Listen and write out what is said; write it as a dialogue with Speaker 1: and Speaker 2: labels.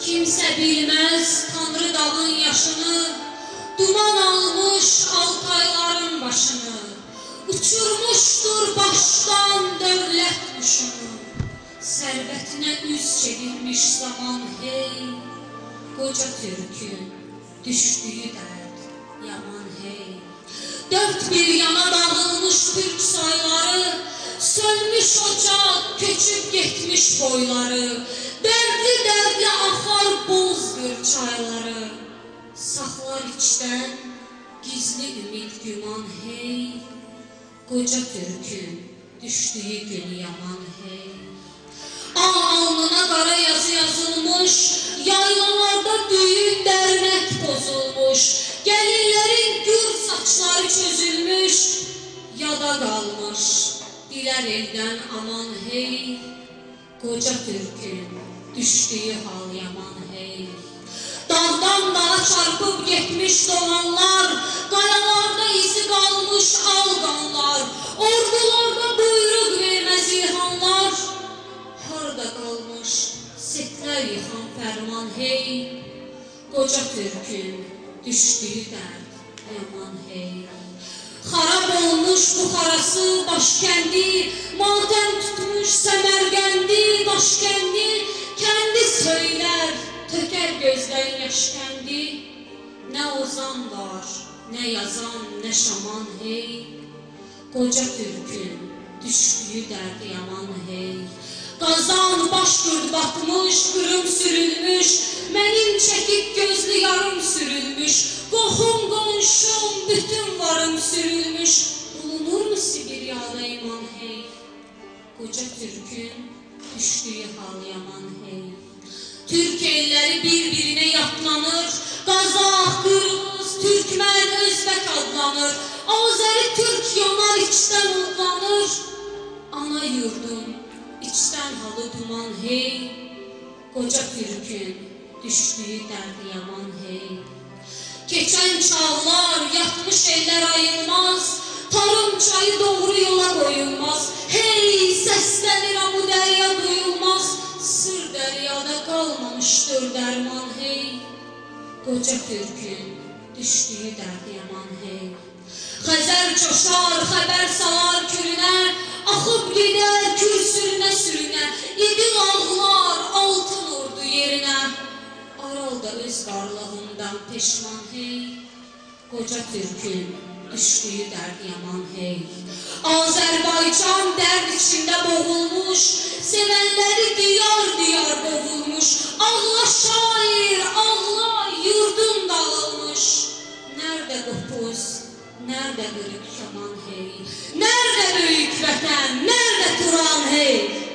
Speaker 1: Kimsə bilməz Tanrı dağın yaşını, duman almış Altayların başını, uçurmuşdur başdan dövlət quşunu. Sərvətinə üz çevirmiş zaman hey, qoca türkün düşdüyü dərd yaman hey. Dörd bir yana dağılmış türk sayları, sönmüş ocaq, köçüb getmiş boyları, dərdli dərdli axar bozdur çayları. Saxlar içdən gizli ümid güman hey, qoca türkün düşdüyü gün yaman hey. Alnına qara yazı yazılmış, yaylalarda düyün dərmək pozulmuş, gəlinlərin gür saçları çözülmüş, yada qalmış, dilər eldən aman hey, qoca türkün düşdüyü hal yaman hey. Dağdan dağa çarpıb getmiş doğanlar, qayalarda izi qalmış alqanlar, ordularda buyruq verməz ilhanlar, harda qalmış setlər yıxan fərman hey, qoca türkün düşdüyü dərd yaman hey. Xarab olmuş Buxarası başkəndi, matəm tutmuş Səmərqəndi daşkəndi, kəndi söylər, tökər gözdən yaş kəndi. Nə ozan var, nə yazan, nə şaman hey, qoca türkün düşdüyü dərd yaman hey. Qazan baş gürd batmış, qırım sürülmüş, mənim çəkib gözlü yarım sürülmüş, qohum qonşum bütün varım sürülmüş. Bulunurmu Sibiriyada iman hey, qoca türkün düşdüyü hal yaman hey. Türk elləri bir-birinə yatlanır, Qazaq, Qırğız, Türkmən, Özbək adlanır, Azəri türk yanar içdən odlanır. Ana yurdum içdən halı duman hey, qoca türkün düşdüyü dərd yaman hey. Keçən çağlar yatmış ellər ayılmaz, tarım çayı doğru yola qoyulmaz. Hey, səslənir bu dərya duyulmaz, sır dəryada qalmamışdır dərman hey, qoca türkün düşdüyü dərd yaman hey. Xəzər coşar, xəbər salar külünə, axıb gedər kür sürünə sürünə, idil ağlar altın ordu yerinə. Aralda öz varlığından peşman hey, qoca türkün düşdüyü dərd yaman hey. Azərbaycan dərd içində boğulmuş, sevənləri diyar diyar boğulmuş. Ağla şair, ağla, yurdun dağılmış. Nerede qopuz, nerede qırıq kaman hey, nerede böyük vətən, nerede Turan hey.